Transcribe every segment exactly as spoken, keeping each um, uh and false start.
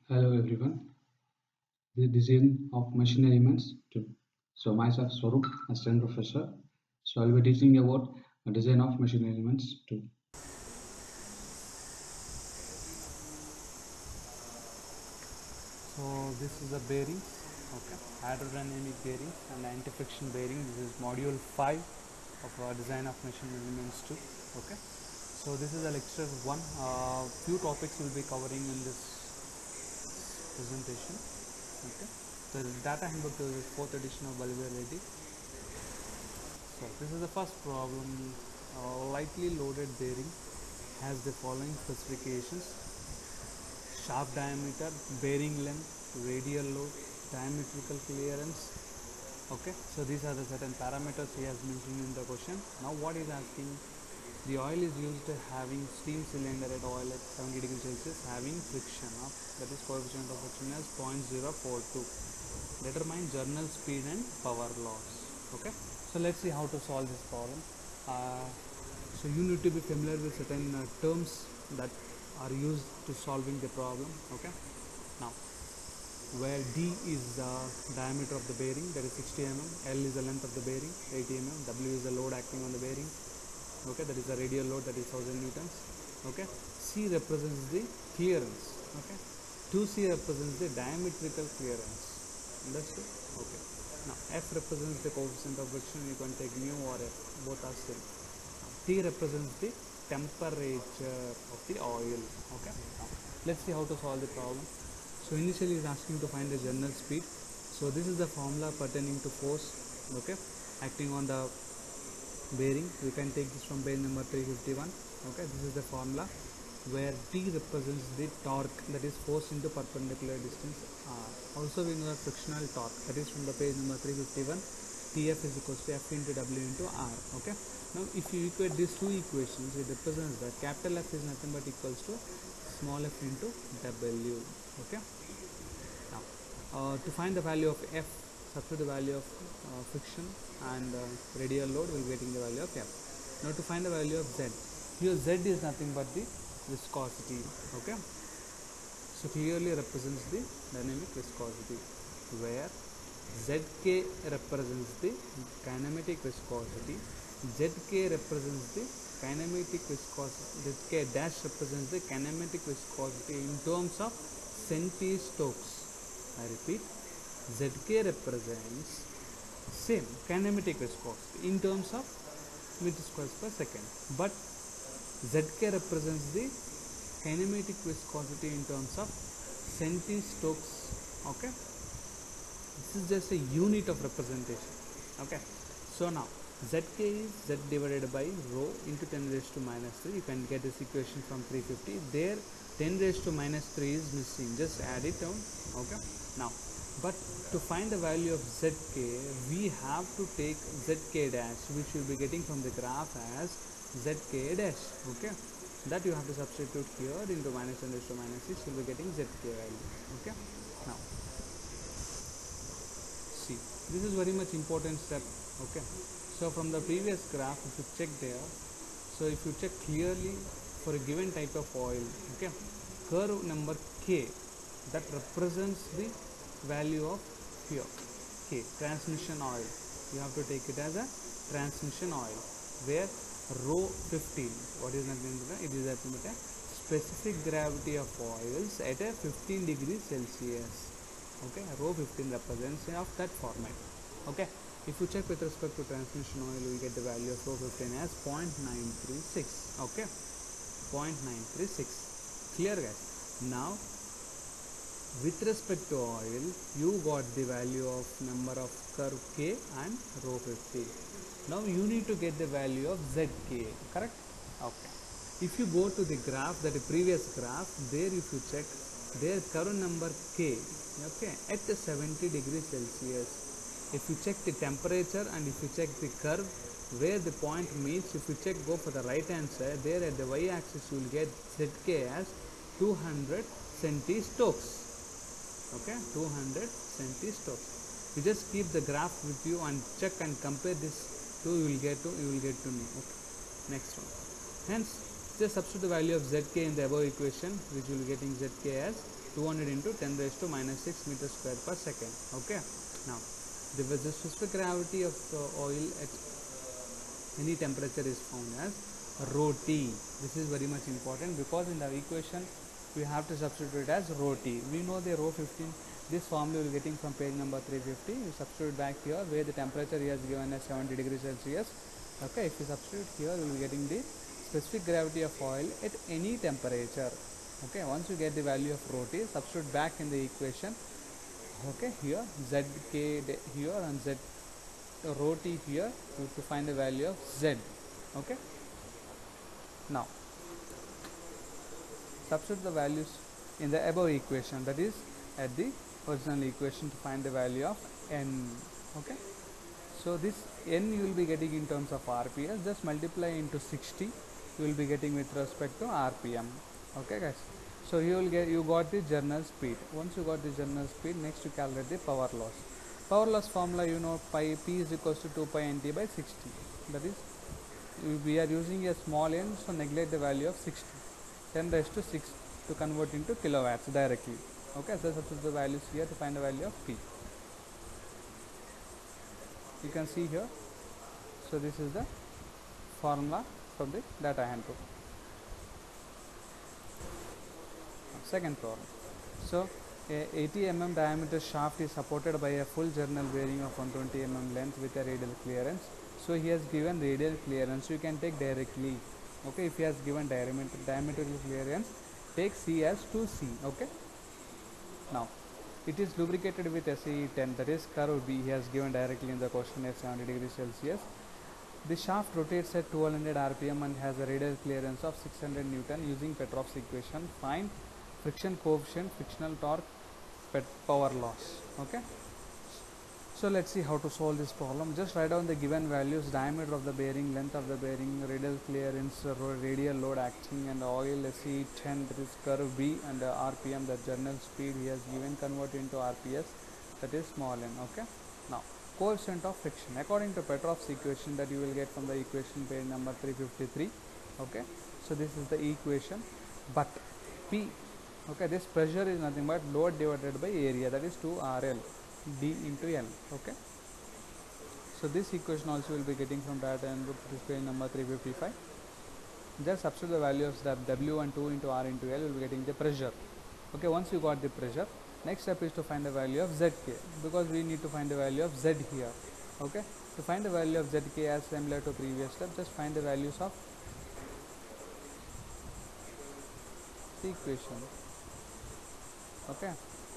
Hello everyone, the design of machine elements two. So myself Swarup, assistant professor. So I'll be teaching about the design of machine elements two. So this is a bearing, okay, hydrodynamic bearing and anti-friction bearing. This is module five of our design of machine elements two. Okay, so this is a lecture one. Uh, few topics will be covering in this presentation. Okay, so the data handbook is the fourth edition of Bolivar Reddy. So this is the first problem. Uh, lightly loaded bearing has the following specifications: shaft diameter, bearing length, radial load, diametrical clearance. Okay, so these are the certain parameters he has mentioned in the question. Now what is asking, the oil is used having steam cylinder at oil at seventy degrees Celsius having friction of, that is coefficient of friction as zero point zero four two. Determine journal speed and power loss. Okay, so let's see how to solve this problem. Uh, so you need to be familiar with certain uh, terms that are used to solving the problem. Okay, now where D is the diameter of the bearing, that is sixty millimeters, L is the length of the bearing eighty millimeters, W is the load acting on the bearing, okay, that is the radial load, that is one thousand newtons. Okay, C represents the clearance. Okay, two C represents the diametrical clearance. Understood? Okay, now F represents the coefficient of friction. You can take mu or F, both are same. T represents the temperature of the oil. Okay, now let's see how to solve the problem. So initially is asking to find the journal speed. So this is the formula pertaining to force, okay, acting on the bearing. We can take this from page number three fifty-one. Okay, this is the formula where T represents the torque, that is force into perpendicular distance R. Also we know the frictional torque, that is from the page number three fifty-one. T F is equals to F into W into R. Okay, now if you equate these two equations, it represents that capital F is nothing but equals to small f into W. Okay, now uh, to find the value of F, substitute the value of uh, friction and uh, radial load, we will be getting the value of F. Now to find the value of Z, here Z is nothing but the viscosity. Okay, so clearly represents the dynamic viscosity, where Zk represents the kinematic viscosity, Zk represents the kinematic viscosity, Zk dash represents the kinematic viscosity in terms of centistokes. I repeat, Zk represents same kinematic viscosity in terms of meters squares per second, but Zk represents the kinematic viscosity in terms of centistokes. Okay, this is just a unit of representation. Okay, so now Zk is Z divided by rho into ten raised to minus three. You can get this equation from three fifty. There ten raised to minus three is missing, just add it down. Okay, now but to find the value of Zk, we have to take Zk dash, which you will be getting from the graph as Zk dash. Okay, that you have to substitute here into minus ten raised to minus six. You will be getting Zk value. Okay, now see, this is very much important step. Okay, so from the previous graph, if you check there, so if you check clearly for a given type of oil, okay, curve number K, that represents the value of here, K, transmission oil. You have to take it as a transmission oil, where rho fifteen, what is nothing but it is nothing but a specific gravity of oils at a fifteen degrees Celsius. Okay, rho fifteen represents of that format. Okay, if you check with respect to transmission oil, we get the value of rho fifteen as zero point nine three six. Okay, zero point nine three six. Clear, guys? Now with respect to oil, you got the value of number of curve K and rho fifteen. Now you need to get the value of Zk, correct? Okay, if you go to the graph, that is previous graph, there if you check, there curve number K, okay, at seventy degrees Celsius. If you check the temperature and if you check the curve where the point meets, if you check, go for the right hand side, there at the y axis you will get Zk as two hundred centistokes. Okay, two hundred centistokes. You just keep the graph with you and check and compare this two, you will get to you will get to know. Okay, next one. Hence Just substitute the value of Zk in the above equation, which will be getting Zk as two hundred into ten raised to minus six meters square per second. Okay. Now, the, the specific gravity of uh, oil at any temperature is found as rho T. This is very much important because in the equation we have to substitute it as rho T. We know the rho fifteen. This formula we will getting from page number three fifty. We substitute back here where the temperature is given as seventy degrees Celsius. Okay, if we substitute here, we will be getting the specific gravity of oil at any temperature. Okay, once you get the value of rho T, substitute back in the equation. Okay, here Zk here and Z rho T here to find the value of Z. Okay, now substitute the values in the above equation, that is at the original equation, to find the value of N. Okay, so this N you will be getting in terms of R P S. Just multiply into sixty, you will be getting with respect to R P M. Okay guys, so you will get, you got the journal speed. Once you got the journal speed, next you calculate the power loss. Power loss formula, you know, pi P is equals to two pi N T by sixty. That is, we are using a small n, so neglect the value of sixty. ten raised to six to convert into kilowatts directly. Okay, so substitute the values here to find the value of P. You can see here. So this is the formula from the data handbook. Second problem. So a eighty millimeter diameter shaft is supported by a full journal bearing of one hundred twenty millimeter length with a radial clearance. So he has given radial clearance, you can take directly. Okay, if he has given diameter diameter clearance, take C as two C. Okay, now it is lubricated with S E ten, that is curve B. He has given directly in the question at seventy degrees Celsius. The shaft rotates at twelve hundred R P M and has a radial clearance of six hundred Newton. Using Petrov's equation, find friction coefficient, frictional torque, pet power loss. Okay, so let's see how to solve this problem. Just write down the given values: diameter of the bearing, length of the bearing, radial clearance, radial load acting, and oil S E ten, that is curve B, and the R P M, the journal speed he has given, convert into R P S, that is small n. Okay, now coefficient of friction according to Petrov's equation that you will get from the equation page number three fifty-three. Okay, so this is the equation, but P, okay, this pressure is nothing but load divided by area, that is two R L D into L. Okay, so this equation also will be getting from data and book, this page number three fifty-five. Just substitute the value of W and two into R into L, will be getting the pressure. Okay, once you got the pressure, next step is to find the value of Z K, because we need to find the value of Z here. Okay, to find the value of Z K as similar to previous step, just find the values of the equation. Okay,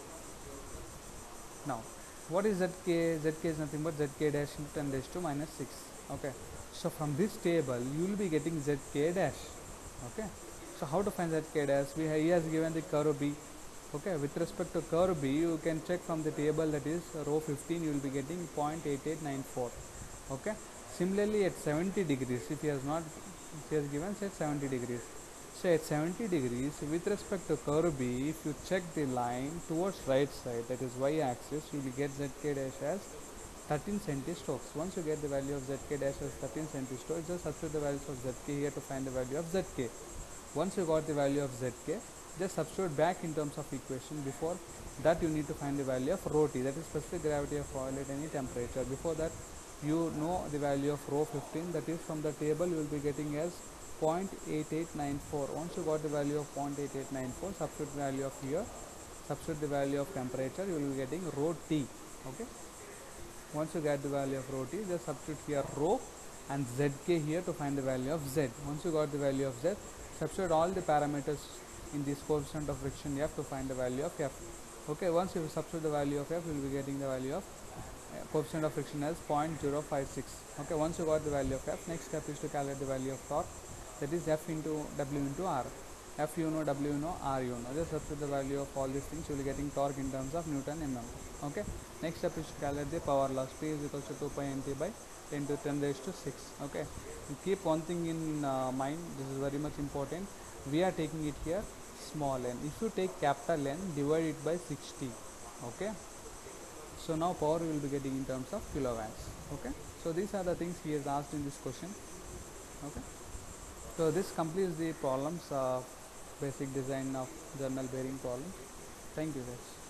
now what is Z K? Z K is nothing but Z K dash into ten raised to minus six. Okay, so from this table you will be getting Z K dash. Okay, so how to find Z K dash? We have, he has given the curve B. Okay, with respect to curve B, you can check from the table, that is row fifteen, you will be getting zero point eight eight nine four. Okay, similarly at seventy degrees, if he has not, if he has given say seventy degrees, so at seventy degrees with respect to curve B, if you check the line towards right side, that is y axis, you will get Z K dash as thirteen centistokes. Once you get the value of Z K dash as thirteen centistokes, just substitute the values of Z K here to find the value of Z K. Once you got the value of Z K, just substitute back in terms of equation. Before that, you need to find the value of rho T, that is specific gravity of oil at any temperature. Before that, you know the value of rho fifteen, that is from the table you will be getting as zero point eight eight nine four. Once you got the value of zero point eight eight nine four, substitute the value of here, substitute the value of temperature, you will be getting rho T. Okay, once you get the value of rho T, just substitute here rho and Z K here to find the value of Z. Once you got the value of Z, substitute all the parameters in this coefficient of friction F to find the value of F. Okay, once you substitute the value of F, you will be getting the value of uh, coefficient of friction as zero point zero five six. Okay, once you got the value of F, next step is to calculate the value of torque, that is F into W into R. F you know, W you know, R you know. Just substitute the value of all these things, you will be getting torque in terms of Newton mm. Okay, next step is to calculate the power loss. P is equal to two pi N T by ten to ten raised to six. Okay, you keep one thing in uh, mind, this is very much important. We are taking it here small n. If you take capital N, divide it by sixty. Okay, so now power you will be getting in terms of kilowatts. Okay, so these are the things he has asked in this question. Okay. So this completes the problems of basic design of journal bearing problems. Thank you guys.